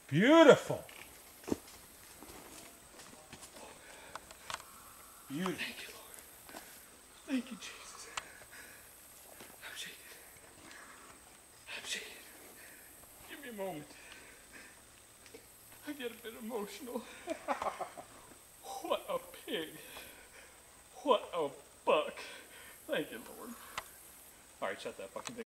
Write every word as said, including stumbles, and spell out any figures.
Beautiful. Beautiful. Thank you, Lord. Thank you, Jesus. I'm shaking. I'm shaking. Give me a moment. I get a bit emotional. What a pig. What a buck. Thank you, Lord. Alright, shut that fucking thing.